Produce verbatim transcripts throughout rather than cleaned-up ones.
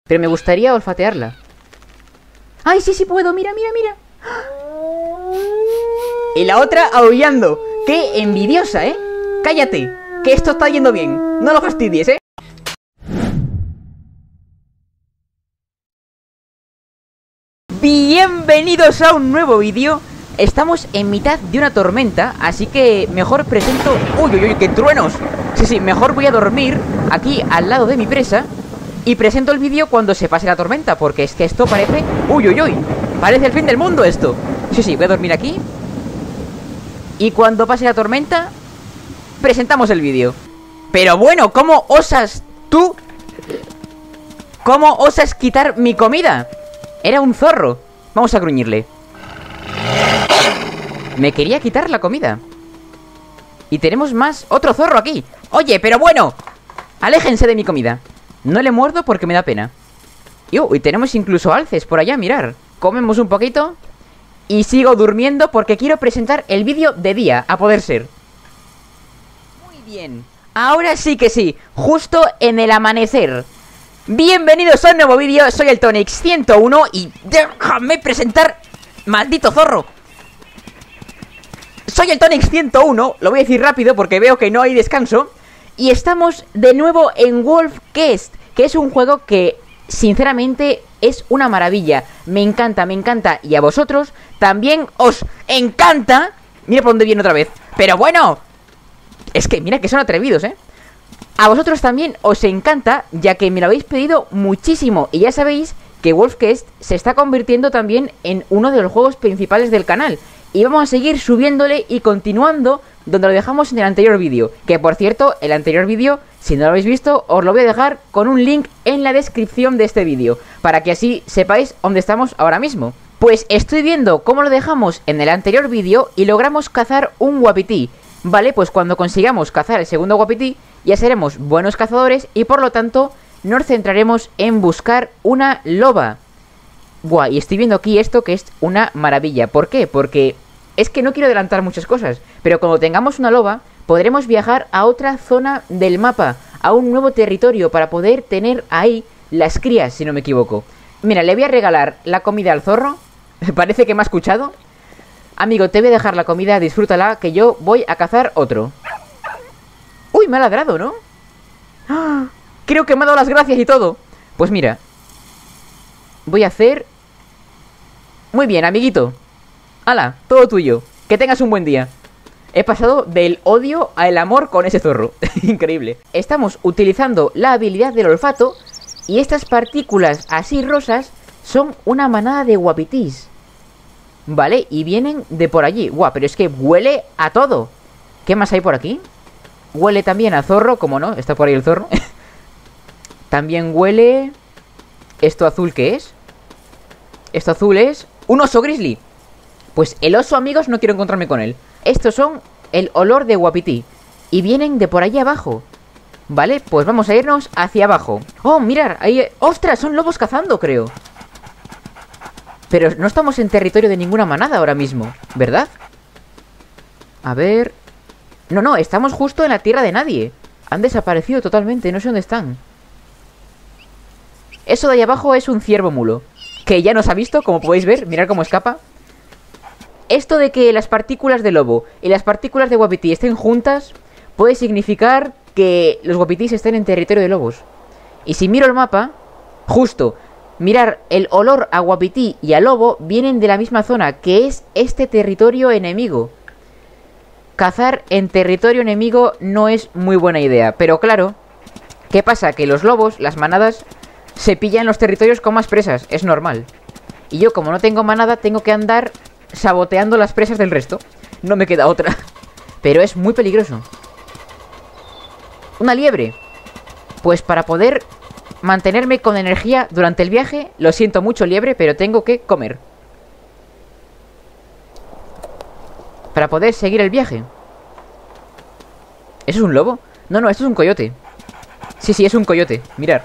pero me gustaría olfatearla. ¡Ay, sí, sí puedo! ¡Mira, mira, mira! Y la otra aullando. ¡Qué envidiosa, eh! ¡Cállate! Que esto está yendo bien. No lo fastidies, eh. Bienvenidos a un nuevo vídeo. Estamos en mitad de una tormenta, así que mejor presento... ¡Uy, uy, uy! ¡Qué truenos! Sí, sí, mejor voy a dormir aquí al lado de mi presa y presento el vídeo cuando se pase la tormenta, porque es que esto parece... ¡Uy, uy, uy! Parece el fin del mundo esto. Sí, sí, voy a dormir aquí. Y cuando pase la tormenta, presentamos el vídeo. Pero bueno, ¿cómo osas tú? ¿Cómo osas quitar mi comida? Era un zorro. Vamos a gruñirle. Me quería quitar la comida. Y tenemos más. Otro zorro aquí. Oye, pero bueno, aléjense de mi comida. No le muerdo porque me da pena. Y, uh, y tenemos incluso alces por allá, mirar. Comemos un poquito y sigo durmiendo porque quiero presentar el vídeo de día, a poder ser. Muy bien. Ahora sí que sí, justo en el amanecer. Bienvenidos a un nuevo vídeo, soy el Tonix ciento uno y déjame presentar... ¡Maldito zorro! Soy el Tonix ciento uno, lo voy a decir rápido porque veo que no hay descanso. Y estamos de nuevo en Wolf Quest, que es un juego que sinceramente es una maravilla. Me encanta, me encanta, y a vosotros también os encanta. Mira por dónde viene otra vez. Pero bueno, es que mira que son atrevidos, ¿eh? A vosotros también os encanta, ya que me lo habéis pedido muchísimo. Y ya sabéis que Wolf Quest se está convirtiendo también en uno de los juegos principales del canal. Y vamos a seguir subiéndole y continuando donde lo dejamos en el anterior vídeo. Que por cierto, el anterior vídeo, si no lo habéis visto, os lo voy a dejar con un link en la descripción de este vídeo, para que así sepáis dónde estamos ahora mismo. Pues estoy viendo cómo lo dejamos en el anterior vídeo y logramos cazar un wapiti. Vale, pues cuando consigamos cazar el segundo wapiti, ya seremos buenos cazadores y por lo tanto nos centraremos en buscar una loba. Buah, y estoy viendo aquí esto que es una maravilla. ¿Por qué? Porque es que no quiero adelantar muchas cosas, pero cuando tengamos una loba podremos viajar a otra zona del mapa, a un nuevo territorio, para poder tener ahí las crías, si no me equivoco. Mira, le voy a regalar la comida al zorro. Parece que me ha escuchado. Amigo, te voy a dejar la comida, disfrútala, que yo voy a cazar otro. Uy, me ha ladrado, ¿no? ¡Ah! Creo que me ha dado las gracias y todo. Pues mira, voy a hacer... Muy bien, amiguito. Hala, todo tuyo. Que tengas un buen día. He pasado del odio al amor con ese zorro. Increíble. Estamos utilizando la habilidad del olfato y estas partículas así rosas son una manada de wapitis. Vale, y vienen de por allí. Guau, pero es que huele a todo. ¿Qué más hay por aquí? Huele también a zorro, como no, está por ahí el zorro. También huele... ¿Esto azul qué es? Esto azul es... ¡un oso grizzly! Pues el oso, amigos, no quiero encontrarme con él. Estos son el olor de wapiti y vienen de por allí abajo. Vale, pues vamos a irnos hacia abajo. ¡Oh, mirad! Ahí... ¡Ostras! Son lobos cazando, creo. Pero no estamos en territorio de ninguna manada ahora mismo, ¿verdad? A ver... No, no, estamos justo en la tierra de nadie. Han desaparecido totalmente, no sé dónde están. Eso de ahí abajo es un ciervo mulo, que ya nos ha visto, como podéis ver. Mirad cómo escapa. Esto de que las partículas de lobo y las partículas de wapiti estén juntas puede significar que los wapitis estén en territorio de lobos. Y si miro el mapa, justo, mirar, el olor a wapiti y a lobo vienen de la misma zona, que es este territorio enemigo. Cazar en territorio enemigo no es muy buena idea. Pero claro, ¿qué pasa? Que los lobos, las manadas, se pillan los territorios con más presas. Es normal. Y yo, como no tengo manada, tengo que andar saboteando las presas del resto. No me queda otra. Pero es muy peligroso. Una liebre. Pues para poder mantenerme con energía durante el viaje, lo siento mucho, liebre, pero tengo que comer. Para poder seguir el viaje. ¿Eso es un lobo? No, no, esto es un coyote. Sí, sí, es un coyote, mirad.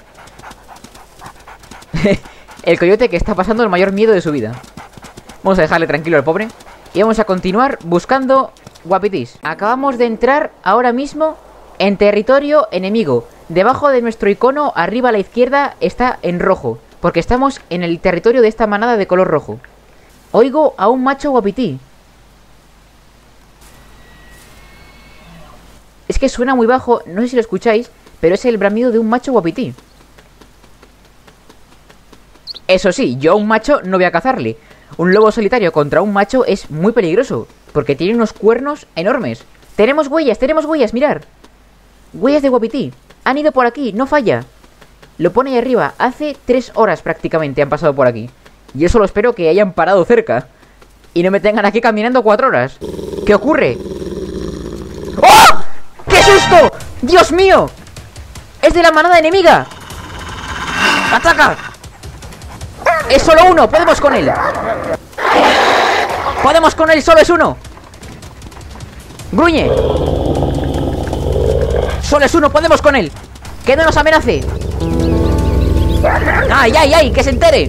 El coyote que está pasando el mayor miedo de su vida. Vamos a dejarle tranquilo al pobre y vamos a continuar buscando wapitis. Acabamos de entrar ahora mismo En territorio enemigo. Debajo de nuestro icono, arriba a la izquierda, está en rojo. Porque estamos en el territorio de esta manada de color rojo. Oigo a un macho guapití. Es que suena muy bajo, no sé si lo escucháis, pero es el bramido de un macho guapití. Eso sí, yo a un macho no voy a cazarle. Un lobo solitario contra un macho es muy peligroso, porque tiene unos cuernos enormes. Tenemos huellas, tenemos huellas, mirar. Huellas de guapití. Han ido por aquí, no falla. Lo pone ahí arriba, hace tres horas prácticamente han pasado por aquí. Yo solo espero que hayan parado cerca y no me tengan aquí caminando cuatro horas. ¿Qué ocurre? ¡Oh! ¡Qué susto! ¡Dios mío! ¡Es de la manada enemiga! ¡Ataca! ¡Es solo uno! ¡Podemos con él! ¡Podemos con él! ¡Solo es uno! ¡Gruñe! ¡Solo es uno! ¡Podemos con él! ¡Que no nos amenace! ¡Ay, ay, ay! ¡Que se entere!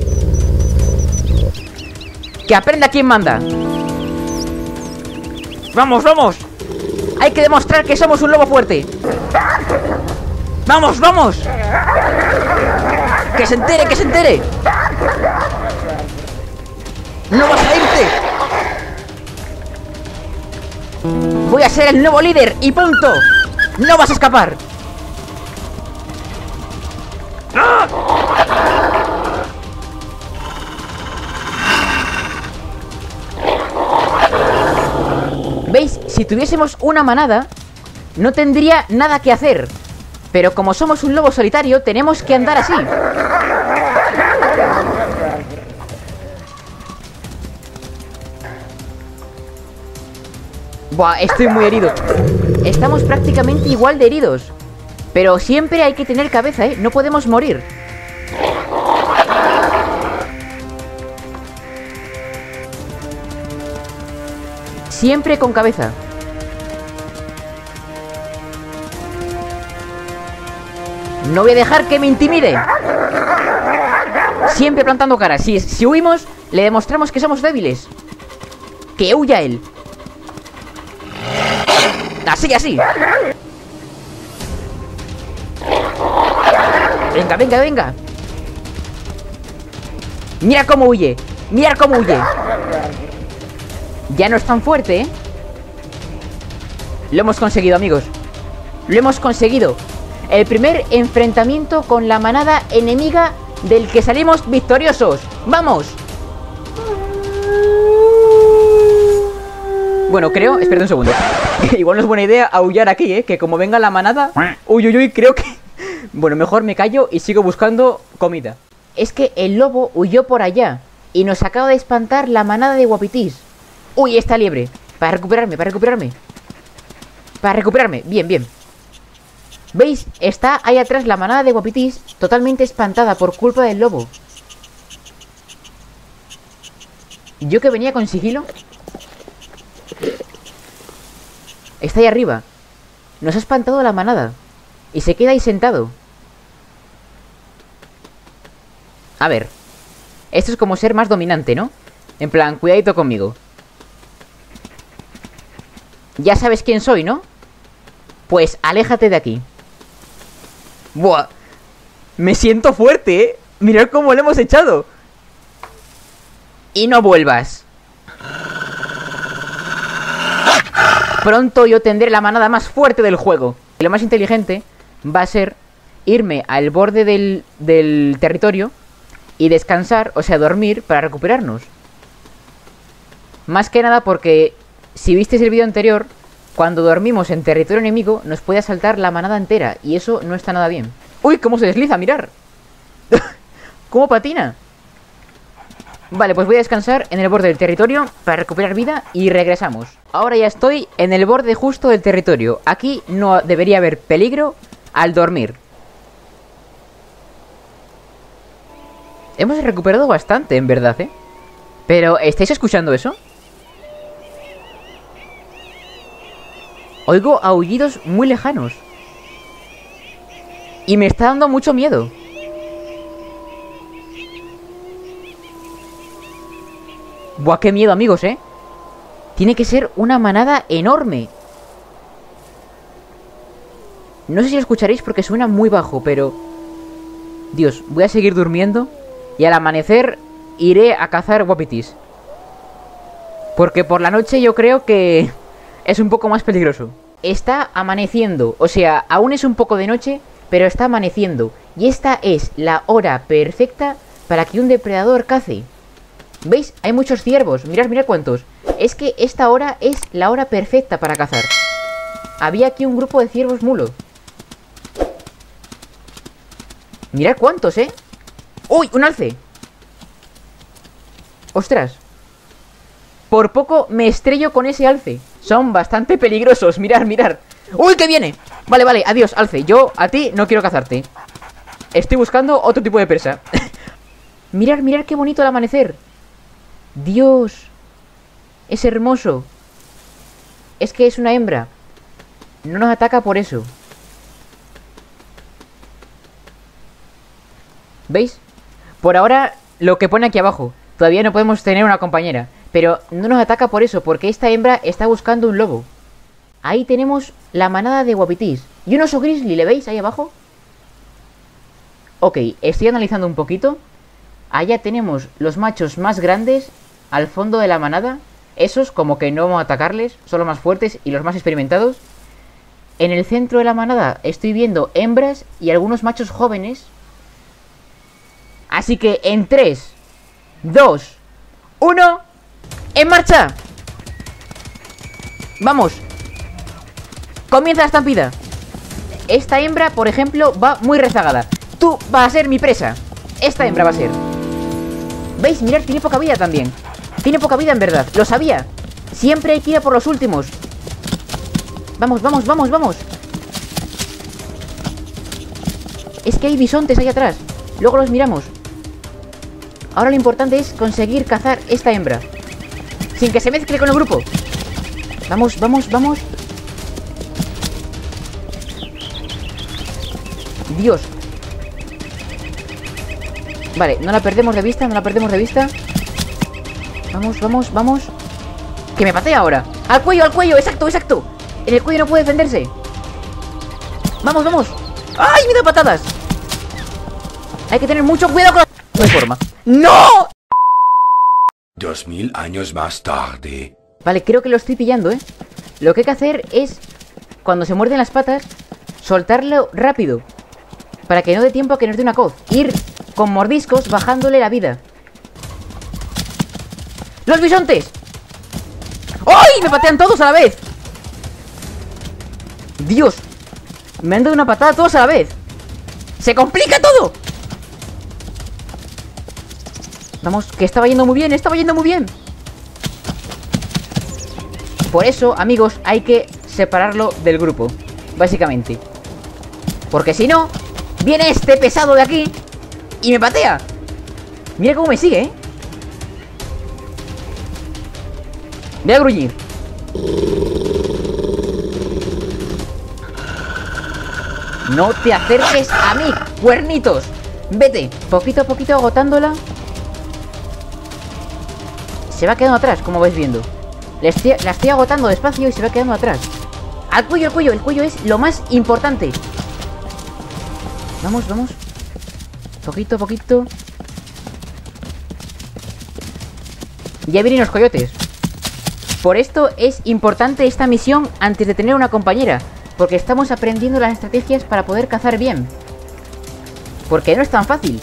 ¡Que aprenda quién manda! ¡Vamos, vamos! Hay que demostrar que somos un lobo fuerte. ¡Vamos, vamos! ¡Que se entere, que se entere! ¡No vas a irte! Voy a ser el nuevo líder y punto. ¡No vas a escapar! ¡Ah! ¿Veis? Si tuviésemos una manada, no tendría nada que hacer. Pero como somos un lobo solitario, tenemos que andar así. Buah, estoy muy herido. Estamos prácticamente igual de heridos. Pero siempre hay que tener cabeza, ¿eh? No podemos morir. Siempre con cabeza. No voy a dejar que me intimide. Siempre plantando cara. Si, si huimos, le demostramos que somos débiles. Que huya él. Así, así. Venga, venga, venga. Mira cómo huye. Mira cómo huye. Ya no es tan fuerte, ¿eh? Lo hemos conseguido, amigos. Lo hemos conseguido. El primer enfrentamiento con la manada enemiga del que salimos victoriosos. ¡Vamos! Bueno, creo... Espera un segundo. Igual no es buena idea aullar aquí, ¿eh? Que como venga la manada... Uy, uy, uy, creo que... Bueno, mejor me callo y sigo buscando comida. Es que el lobo huyó por allá y nos acaba de espantar la manada de guapitís. Uy, esta liebre. Para recuperarme, para recuperarme. Para recuperarme, bien, bien. ¿Veis? Está ahí atrás la manada de guapitís, totalmente espantada por culpa del lobo. Yo que venía con sigilo. Está ahí arriba. Nos ha espantado la manada y se queda ahí sentado. A ver. Esto es como ser más dominante, ¿no? En plan, cuidadito conmigo. Ya sabes quién soy, ¿no? Pues aléjate de aquí. Buah. Me siento fuerte, ¿eh? Mirad cómo le hemos echado. Y no vuelvas. Pronto yo tendré la manada más fuerte del juego. Y lo más inteligente va a ser irme al borde del, del territorio y descansar, o sea, dormir para recuperarnos. Más que nada porque... Si visteis el vídeo anterior, cuando dormimos en territorio enemigo, nos puede asaltar la manada entera. Y eso no está nada bien. ¡Uy! ¿Cómo se desliza? ¡Mirar! ¿Cómo patina? Vale, pues voy a descansar en el borde del territorio para recuperar vida y regresamos. Ahora ya estoy en el borde justo del territorio. Aquí no debería haber peligro al dormir. Hemos recuperado bastante, en verdad, ¿eh? Pero, ¿estáis escuchando eso? Oigo aullidos muy lejanos. Y me está dando mucho miedo. Buah, qué miedo, amigos, ¿eh? Tiene que ser una manada enorme. No sé si lo escucharéis porque suena muy bajo, pero... Dios, voy a seguir durmiendo y al amanecer iré a cazar wapitis. Porque por la noche yo creo que es un poco más peligroso. Está amaneciendo, o sea, aún es un poco de noche, pero está amaneciendo. Y esta es la hora perfecta para que un depredador cace. ¿Veis? Hay muchos ciervos, mirad, mirad cuántos. Es que esta hora es la hora perfecta para cazar. Había aquí un grupo de ciervos mulo. Mirad cuántos, ¿eh? ¡Uy! ¡Un alce! ¡Ostras! Por poco me estrello con ese alce. Son bastante peligrosos, mirad, mirad. ¡Uy, que viene! Vale, vale, adiós, alce. Yo a ti no quiero cazarte. Estoy buscando otro tipo de presa. Mirad, mirad qué bonito el amanecer. Dios. Es hermoso. Es que es una hembra. No nos ataca por eso. ¿Veis? Por ahora lo que pone aquí abajo. Todavía no podemos tener una compañera. Pero no nos ataca por eso, porque esta hembra está buscando un lobo. Ahí tenemos la manada de wapitis. Y un oso grizzly, ¿le veis ahí abajo? Ok, estoy analizando un poquito. Allá tenemos los machos más grandes al fondo de la manada. Esos como que no vamos a atacarles, son los más fuertes y los más experimentados. En el centro de la manada estoy viendo hembras y algunos machos jóvenes. Así que en tres, dos, uno, ¡en marcha! ¡Vamos! Comienza la estampida. Esta hembra, por ejemplo, va muy rezagada. Tú vas a ser mi presa. Esta hembra va a ser. ¿Veis? Mirad, tiene poca vida también. Tiene poca vida en verdad, lo sabía. Siempre hay que ir a por los últimos. Vamos, vamos, vamos, vamos. Es que hay bisontes ahí atrás. Luego los miramos. Ahora lo importante es conseguir cazar esta hembra sin que se mezcle con el grupo. Vamos, vamos, vamos. Dios. Vale, no la perdemos de vista, no la perdemos de vista. Vamos, vamos, vamos. Que me patea ahora. Al cuello, al cuello, exacto, exacto. En el cuello no puede defenderse. Vamos, vamos. ¡Ay, me da patadas! Hay que tener mucho cuidado con... No hay forma. ¡No! Dos mil años más tarde. Vale, creo que lo estoy pillando, ¿eh? Lo que hay que hacer es, cuando se muerden las patas, soltarlo rápido, para que no dé tiempo a que nos dé una coz. Ir con mordiscos bajándole la vida. ¡Los bisontes! ¡Ay! Me patean todos a la vez. Dios. Me han dado una patada todos a la vez. ¡Se complica todo! Vamos, que estaba yendo muy bien, estaba yendo muy bien. Por eso, amigos, hay que separarlo del grupo, básicamente. Porque si no, viene este pesado de aquí y me patea. Mira cómo me sigue, ¿eh? Voy a gruñir. No te acerques a mí, cuernitos. Vete, poquito a poquito agotándola. Se va quedando atrás, como vais viendo. La estoy, la estoy agotando despacio y se va quedando atrás. Al cuello, al cuello, el cuello es lo más importante. Vamos, vamos. Poquito a poquito. Ya vienen los coyotes. Por esto es importante esta misión antes de tener una compañera, porque estamos aprendiendo las estrategias para poder cazar bien. Porque no es tan fácil.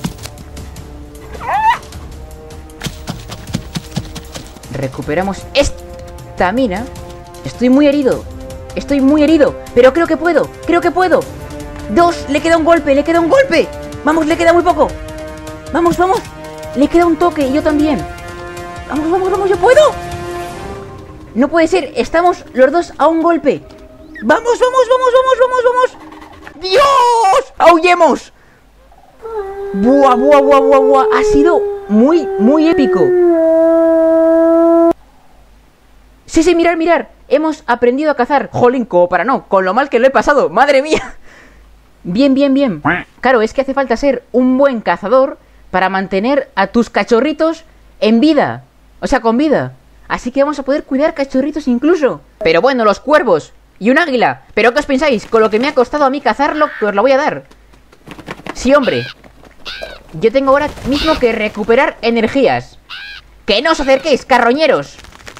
Recuperamos esta mina. Estoy muy herido. Estoy muy herido. Pero creo que puedo. Creo que puedo. Dos. Le queda un golpe. Le queda un golpe. Vamos, le queda muy poco. Vamos, vamos. Le queda un toque. Y yo también. Vamos, vamos, vamos. Yo puedo. No puede ser. Estamos los dos a un golpe. Vamos, vamos, vamos, vamos, vamos, vamos. ¡Dios! ¡Aullemos! Buah, buah, buah, buah, buah. Ha sido muy, muy épico. Sí, sí, mirar, mirar. Hemos aprendido a cazar. Jolín, como para no, con lo mal que lo he pasado. ¡Madre mía! Bien, bien, bien. Claro, es que hace falta ser un buen cazador para mantener a tus cachorritos en vida. O sea, con vida. Así que vamos a poder cuidar cachorritos incluso. Pero bueno, los cuervos Y un águila. ¿Pero qué os pensáis? Con lo que me ha costado a mí cazarlo, que os la voy a dar. Sí, hombre. Yo tengo ahora mismo que recuperar energías. ¡Que no os acerquéis, carroñeros!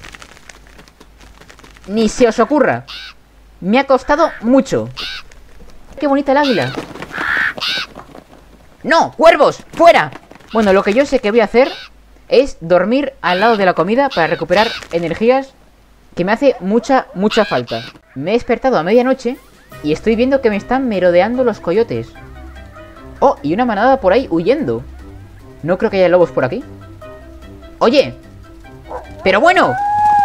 Ni se os ocurra. Me ha costado mucho. ¡Qué bonita el águila! ¡No! ¡Cuervos! ¡Fuera! Bueno, lo que yo sé que voy a hacer es dormir al lado de la comida para recuperar energías, que me hace mucha, mucha falta. Me he despertado a medianoche y estoy viendo que me están merodeando los coyotes. Oh, y una manada por ahí huyendo. No creo que haya lobos por aquí. Oye, pero bueno,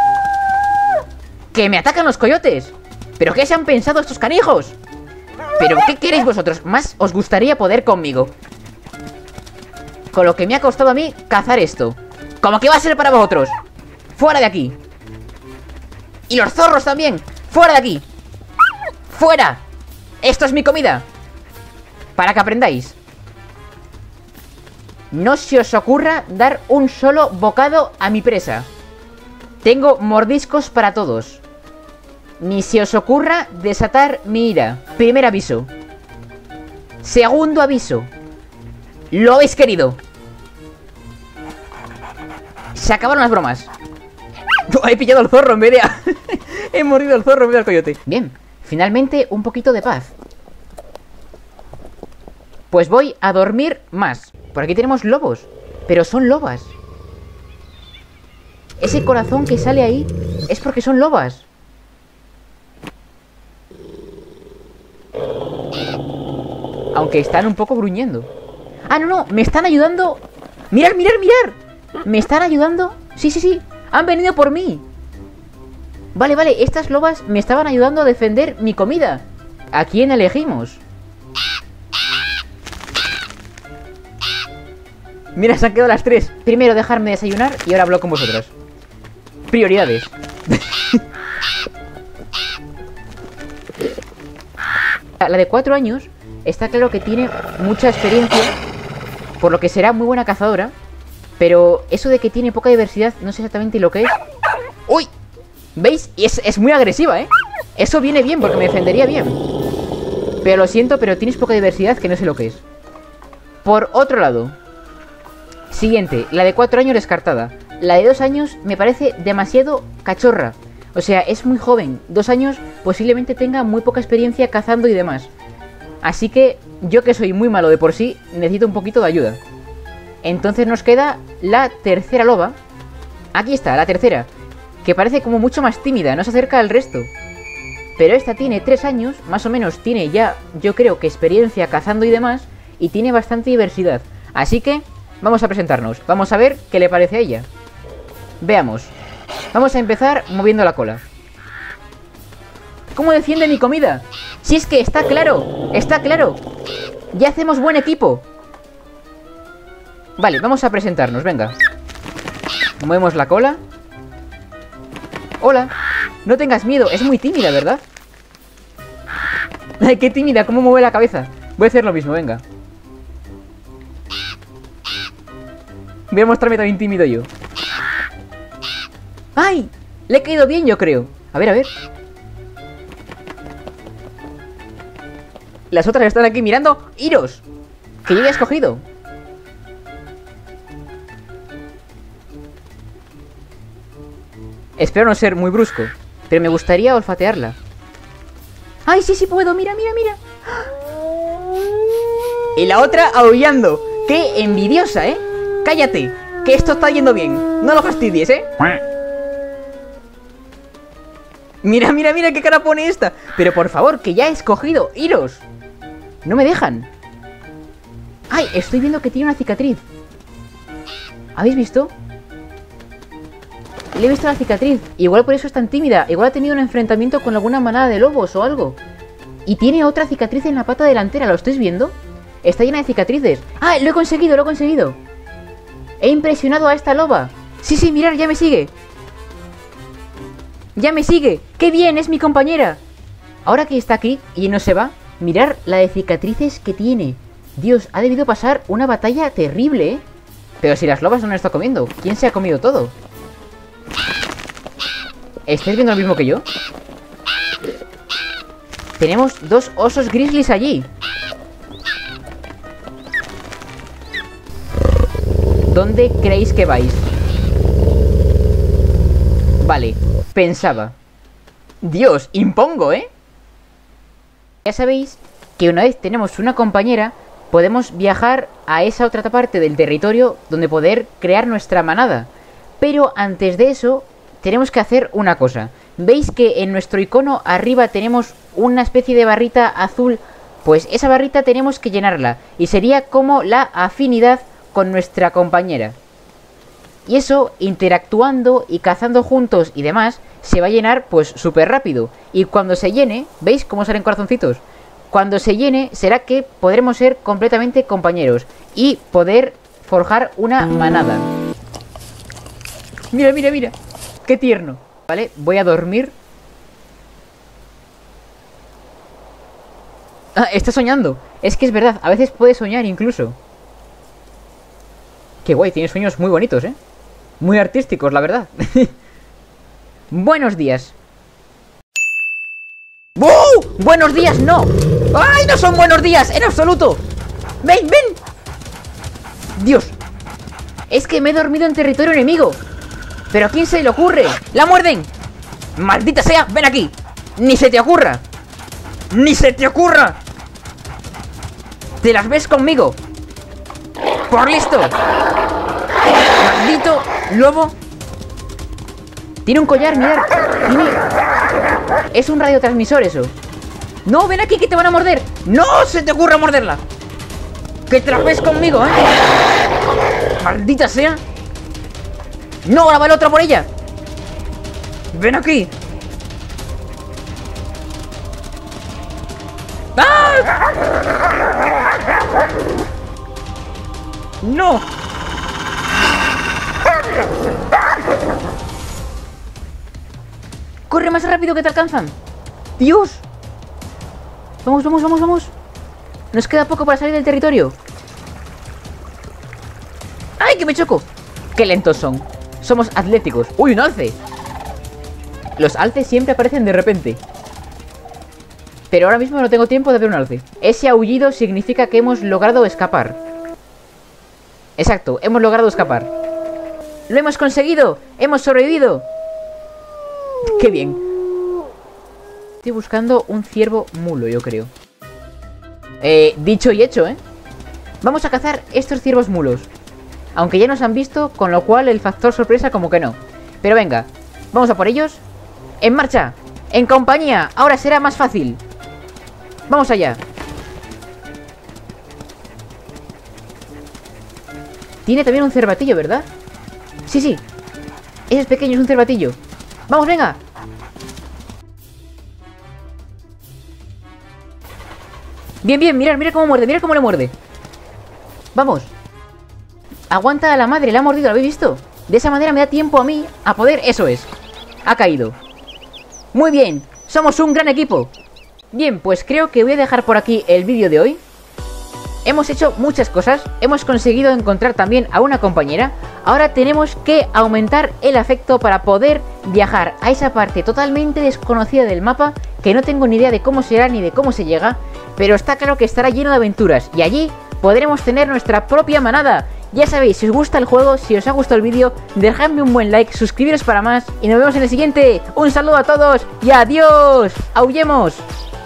que me atacan los coyotes. ¿Pero qué se han pensado estos canijos? ¿Pero qué queréis vosotros? Más os gustaría poder conmigo. Con lo que me ha costado a mí cazar esto. ¿Cómo que va a ser para vosotros? ¡Fuera de aquí! Y los zorros también. ¡Fuera de aquí! ¡Fuera! ¡Esto es mi comida! Para que aprendáis. No se os ocurra dar un solo bocado a mi presa. Tengo mordiscos para todos. Ni se os ocurra desatar mi ira. Primer aviso. Segundo aviso. Lo habéis querido. Se acabaron las bromas. Yo he pillado al zorro en vez de... A... he mordido al zorro en vez del coyote. Bien, finalmente un poquito de paz. Pues voy a dormir más. Por aquí tenemos lobos, pero son lobas. Ese corazón que sale ahí es porque son lobas. Aunque están un poco gruñendo. Ah, no, no, me están ayudando. Mirad, mirad, mirad. Me están ayudando. Sí, sí, sí, han venido por mí. Vale, vale, estas lobas me estaban ayudando a defender mi comida. ¿A quién elegimos? Mira, se han quedado las tres. Primero dejarme desayunar y ahora hablo con vosotras. Prioridades. La de cuatro años está claro que tiene mucha experiencia, por lo que será muy buena cazadora. Pero eso de que tiene poca diversidad, no sé exactamente lo que es. ¡Uy! ¿Veis? Es, es muy agresiva, ¿eh? Eso viene bien porque me defendería bien. Pero lo siento, pero tienes poca diversidad que no sé lo que es. Por otro lado, siguiente, la de cuatro años descartada. La de dos años me parece demasiado cachorra. O sea, es muy joven. Dos años posiblemente tenga muy poca experiencia cazando y demás. Así que yo, que soy muy malo de por sí, necesito un poquito de ayuda. Entonces nos queda la tercera loba. Aquí está, la tercera, que parece como mucho más tímida, no se acerca al resto. Pero esta tiene tres años, más o menos tiene ya, yo creo que experiencia cazando y demás, y tiene bastante diversidad. Así que vamos a presentarnos, vamos a ver qué le parece a ella. Veamos. Vamos a empezar moviendo la cola. ¿Cómo defiende mi comida? Si es que está claro, está claro. Ya hacemos buen equipo. Vale, vamos a presentarnos, venga. Movemos la cola. Hola. No tengas miedo, es muy tímida, ¿verdad? Ay, qué tímida, cómo mueve la cabeza. Voy a hacer lo mismo, venga. Voy a mostrarme también tímido yo. ¡Ay! Le he caído bien, yo creo. A ver, a ver. Las otras están aquí mirando. ¡Iros! Que yo ya he escogido. Espero no ser muy brusco, pero me gustaría olfatearla. ¡Ay, sí, sí puedo! ¡Mira, mira, mira! Y la otra aullando. ¡Qué envidiosa, eh! ¡Cállate! Que esto está yendo bien. No lo fastidies, eh. Mira, mira, mira qué cara pone esta. Pero por favor, que ya he escogido. ¡Iros! No me dejan. ¡Ay! Estoy viendo que tiene una cicatriz. ¿Habéis visto? Le he visto la cicatriz. Igual por eso es tan tímida. Igual ha tenido un enfrentamiento con alguna manada de lobos o algo. Y tiene otra cicatriz en la pata delantera. ¿Lo estáis viendo? Está llena de cicatrices. ¡Ah! Lo he conseguido, lo he conseguido. He impresionado a esta loba. Sí, sí, mirad, ya me sigue. Ya me sigue. ¡Qué bien! Es mi compañera. Ahora que está aquí y no se va, mirar la de cicatrices que tiene. Dios, ha debido pasar una batalla terrible, ¿eh? Pero si las lobas no han estado comiendo, ¿quién se ha comido todo? ¿Estáis viendo lo mismo que yo? tenemos dos osos grizzlies allí. ¿Dónde creéis que vais? Vale, pensaba. Dios, impongo, ¿eh? Ya sabéis que una vez tenemos una compañera, podemos viajar a esa otra parte del territorio donde poder crear nuestra manada. Pero antes de eso, tenemos que hacer una cosa. ¿Veis que en nuestro icono arriba tenemos una especie de barrita azul? Pues esa barrita tenemos que llenarla. Y sería como la afinidad con nuestra compañera. Y eso, interactuando y cazando juntos y demás, se va a llenar pues súper rápido. Y cuando se llene, ¿veis cómo salen corazoncitos? Cuando se llene, será que podremos ser completamente compañeros y poder forjar una manada. Mira, mira, mira. Qué tierno. Vale, voy a dormir. Ah, está soñando. Es que es verdad, a veces puede soñar incluso. Qué guay, tiene sueños muy bonitos, ¿eh? Muy artísticos, la verdad. Buenos días. ¡Uh! ¡Buenos días, no! ¡Ay, no son buenos días! ¡En absoluto! ¡Ven, ven! ¡Dios! Es que me he dormido en territorio enemigo. ¿Pero a quién se le ocurre? ¡La muerden! ¡Maldita sea! ¡Ven aquí! ¡Ni se te ocurra! ¡Ni se te ocurra! ¡Te las ves conmigo! ¡Por listo! ¡Maldito lobo! Tiene un collar, mirad. Tiene... Es un radiotransmisor eso. No, ven aquí que te van a morder. ¡No se te ocurra morderla! ¡Que te las ves conmigo, eh! ¡Maldita sea! ¡No! ¡Ahora va el otro por ella! ¡Ven aquí! ¡Ah! ¡No! ¡Corre más rápido que te alcanzan! ¡Dios! Vamos, vamos, vamos, vamos. Nos queda poco para salir del territorio. ¡Ay, que me choco! ¡Qué lentos son! Somos atléticos. ¡Uy, un alce! Los alces siempre aparecen de repente. Pero ahora mismo no tengo tiempo de ver un alce. Ese aullido significa que hemos logrado escapar. Exacto, hemos logrado escapar. ¡Lo hemos conseguido! ¡Hemos sobrevivido! ¡Qué bien! Estoy buscando un ciervo mulo, yo creo. Eh, dicho y hecho, ¿eh? Vamos a cazar estos ciervos mulos. Aunque ya nos han visto, con lo cual el factor sorpresa como que no. Pero venga, vamos a por ellos. ¡En marcha! ¡En compañía! Ahora será más fácil. ¡Vamos allá! Tiene también un cervatillo, ¿verdad? Sí, sí. Ese es pequeño, es un cervatillo. ¡Vamos, venga! Bien, bien, mirad, mirad cómo muerde, mirad cómo le muerde. Vamos. Aguanta a la madre, la ha mordido, ¿lo habéis visto? De esa manera me da tiempo a mí a poder... Eso es. Ha caído. Muy bien, somos un gran equipo. Bien, pues creo que voy a dejar por aquí el vídeo de hoy. Hemos hecho muchas cosas. Hemos conseguido encontrar también a una compañera. Ahora tenemos que aumentar el afecto para poder viajar a esa parte totalmente desconocida del mapa, que no tengo ni idea de cómo será ni de cómo se llega, pero está claro que estará lleno de aventuras y allí podremos tener nuestra propia manada. Ya sabéis, si os gusta el juego, si os ha gustado el vídeo, dejadme un buen like, suscribiros para más y nos vemos en el siguiente. Un saludo a todos y adiós. ¡Aullemos!